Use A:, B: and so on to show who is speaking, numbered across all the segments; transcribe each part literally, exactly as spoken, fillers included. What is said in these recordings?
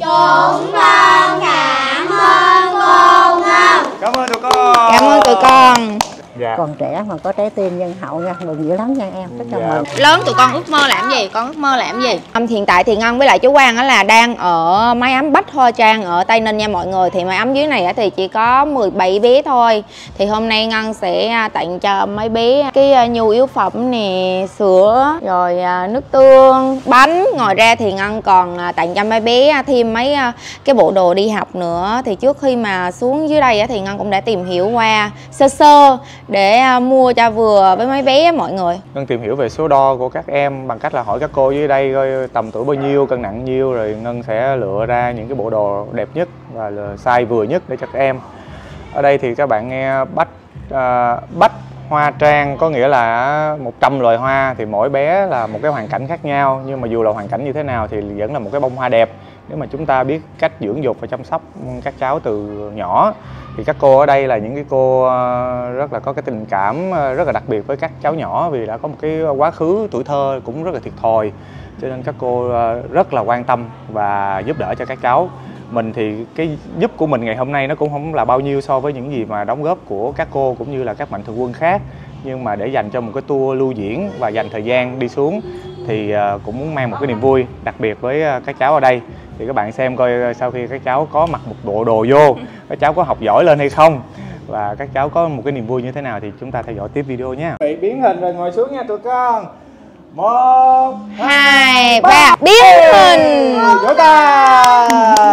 A: Chúng con cảm ơn cô Ngân.
B: Cảm ơn tụi con.
C: Cảm ơn tụi con.
D: Dạ.
E: Còn trẻ mà có trái tim nhân hậu nha, mừng dữ lắm nha em, rất là
D: Dạ.
E: mừng.
C: Lớn tụi con ước mơ làm gì? Con ước mơ làm gì? Um, hiện tại thì Ngân với lại chú Quang á là đang ở mái ấm Bách Hoa Trang ở Tây Ninh nha mọi người. Thì mái ấm dưới này á thì chỉ có mười bảy bé thôi. Thì hôm nay Ngân sẽ tặng cho mấy bé cái nhu yếu phẩm nè, sữa, rồi nước tương, bánh. Ngoài ra thì Ngân còn tặng cho mấy bé thêm mấy cái bộ đồ đi học nữa. Thì trước khi mà xuống dưới đây á thì Ngân cũng đã tìm hiểu qua sơ sơ để mua cho vừa với mấy bé mọi người.
D: Ngân tìm hiểu về số đo của các em bằng cách là hỏi các cô dưới đây coi tầm tuổi bao nhiêu, cân nặng nhiêu, rồi Ngân sẽ lựa ra những cái bộ đồ đẹp nhất và size vừa nhất để cho các em. Ở đây thì các bạn nghe Bách uh, Bách Hoa Trang có nghĩa là một trăm loài hoa, thì mỗi bé là một cái hoàn cảnh khác nhau, nhưng mà dù là hoàn cảnh như thế nào thì vẫn là một cái bông hoa đẹp nếu mà chúng ta biết cách dưỡng dục và chăm sóc các cháu từ nhỏ. Thì các cô ở đây là những cái cô rất là có cái tình cảm rất là đặc biệt với các cháu nhỏ, vì đã có một cái quá khứ tuổi thơ cũng rất là thiệt thòi, cho nên các cô rất là quan tâm và giúp đỡ cho các cháu. Mình thì cái giúp của mình ngày hôm nay nó cũng không là bao nhiêu so với những gì mà đóng góp của các cô cũng như là các mạnh thường quân khác, nhưng mà để dành cho một cái tour lưu diễn và dành thời gian đi xuống thì cũng muốn mang một cái niềm vui đặc biệt với các cháu ở đây. Thì các bạn xem coi sau khi các cháu có mặc một bộ đồ vô, các cháu có học giỏi lên hay không, và các cháu có một cái niềm vui như thế nào thì chúng ta theo dõi tiếp video nhé. Bị biến hình rồi, ngồi xuống nha tụi con. Một,
C: hai, ba, biến hình.
D: Vỗ tay.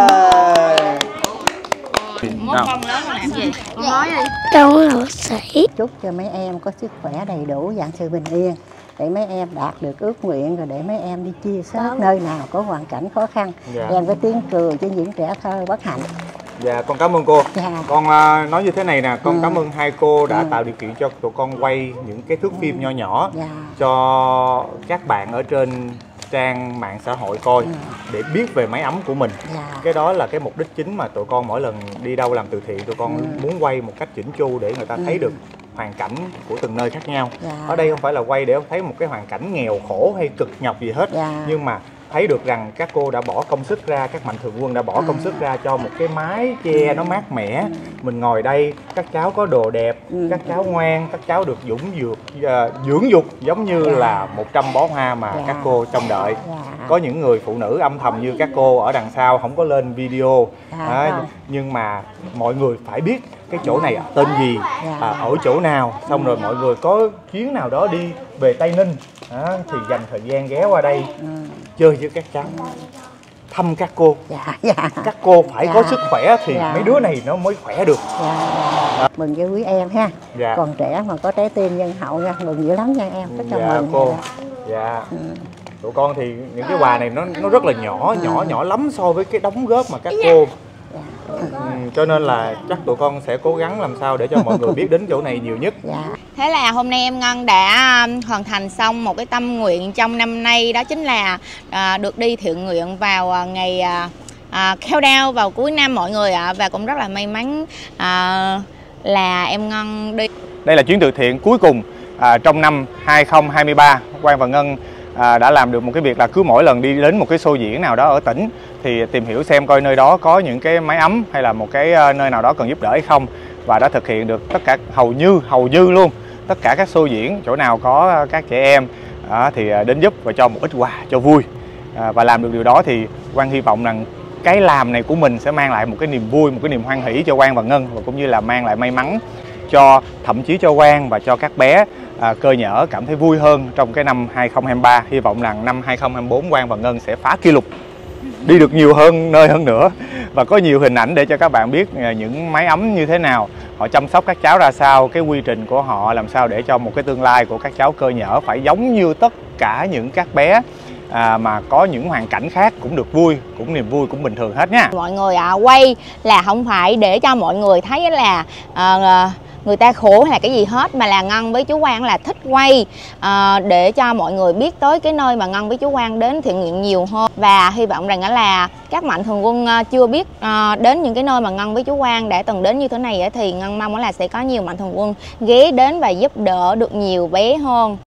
C: Mốt con lớn con làm gì? Con nói đi.
A: Con là bác sĩ.
E: Chúc cho mấy em có sức khỏe đầy đủ, vạn sự bình yên, để mấy em đạt được ước nguyện, rồi để mấy em đi chia sẻ nơi nào có hoàn cảnh khó khăn.
D: Dạ.
E: Đem cái tiếng cười cho những trẻ thơ bất hạnh.
D: Dạ, con cảm ơn cô.
E: Dạ.
D: Con uh, nói như thế này nè, con
E: Ừ.
D: cảm ơn hai cô đã
E: Ừ.
D: tạo điều kiện cho tụi con quay những cái thước phim nho nhỏ
E: Dạ.
D: cho các bạn ở trên trang mạng xã hội coi,
E: Ừ.
D: để biết về máy ấm của mình.
E: Dạ.
D: Cái đó là cái mục đích chính mà tụi con mỗi lần đi đâu làm từ thiện tụi con
E: Ừ.
D: muốn quay một cách chỉnh chu để người ta
E: Ừ.
D: thấy được hoàn cảnh của từng nơi khác nhau.
E: Dạ.
D: Ở đây không phải là quay để thấy một cái hoàn cảnh nghèo khổ hay cực nhọc gì hết,
E: Dạ.
D: nhưng mà thấy được rằng các cô đã bỏ công sức ra, các mạnh thường quân đã bỏ
E: Ừ.
D: công sức ra cho một cái mái che nó mát mẻ. Mình ngồi đây, các cháu có đồ đẹp,
E: Ừ.
D: các cháu ngoan, các cháu được dũng dược, uh, dưỡng dục giống như
E: Dạ.
D: là một trăm bó hoa mà
E: Dạ.
D: các cô trông đợi.
E: Dạ.
D: Có những người phụ nữ âm thầm như các cô ở đằng sau không có lên video,
E: Dạ,
D: đó,
E: vâng.
D: nhưng mà mọi người phải biết cái chỗ này tên gì,
E: Dạ.
D: à, ở chỗ nào, xong rồi mọi người có chuyến nào đó đi về Tây Ninh đó, thì dành thời gian ghé qua đây
E: Ừ.
D: chơi với các cháu, thăm các cô.
E: Dạ. Dạ.
D: Các cô phải
E: Dạ.
D: có sức khỏe thì
E: Dạ.
D: mấy đứa này nó mới khỏe được.
E: Dạ. Dạ. Mừng cho quý em ha.
D: Dạ.
E: Còn trẻ mà có trái tim nhân hậu nha, mừng dữ lắm nha em, rất là
D: Dạ
E: mừng.
D: cô. Dạ.
E: Ừ.
D: Tụi con thì những cái quà này nó nó rất là nhỏ, nhỏ nhỏ lắm so với cái đóng góp mà các cô. Ừ, cho nên là chắc tụi con sẽ cố gắng làm sao để cho mọi người biết đến chỗ này nhiều nhất.
E: Dạ.
C: Thế là hôm nay em Ngân đã um, hoàn thành xong một cái tâm nguyện trong năm nay, đó chính là à, được đi thiện nguyện vào à, ngày à, à, countdown vào cuối năm mọi người ạ. À. Và cũng rất là may mắn à, là em Ngân đi.
D: Đây là chuyến từ thiện cuối cùng à, trong năm hai không hai ba. Quang và Ngân à, đã làm được một cái việc là cứ mỗi lần đi đến một cái show diễn nào đó ở tỉnh thì tìm hiểu xem coi nơi đó có những cái máy ấm hay là một cái nơi nào đó cần giúp đỡ hay không, và đã thực hiện được tất cả hầu như hầu như luôn tất cả các show diễn chỗ nào có các trẻ em à, thì đến giúp và cho một ít quà cho vui. À, và làm được điều đó thì Quang hy vọng rằng cái làm này của mình sẽ mang lại một cái niềm vui, một cái niềm hoan hỷ cho Quang và Ngân, và cũng như là mang lại may mắn cho thậm chí cho Quang và cho các bé à, cơ nhỡ cảm thấy vui hơn trong cái năm hai không hai ba. Hy vọng rằng năm hai không hai tư Quang và Ngân sẽ phá kỷ lục, đi được nhiều hơn nơi hơn nữa, và có nhiều hình ảnh để cho các bạn biết những máy ấm như thế nào, họ chăm sóc các cháu ra sao, cái quy trình của họ làm sao để cho một cái tương lai của các cháu cơ nhỡ phải giống như tất cả những các bé à, mà có những hoàn cảnh khác cũng được vui, cũng niềm vui cũng bình thường hết nha.
C: Mọi người à, quay là không phải để cho mọi người thấy là à, người ta khổ hay là cái gì hết, mà là Ngân với chú Quang là thích quay à, để cho mọi người biết tới cái nơi mà Ngân với chú Quang đến thiện nguyện nhiều hơn. Và hy vọng rằng là các mạnh thường quân chưa biết à, đến những cái nơi mà Ngân với chú Quang đã từng đến như thế này thì Ngân mong là sẽ có nhiều mạnh thường quân ghé đến và giúp đỡ được nhiều bé hơn.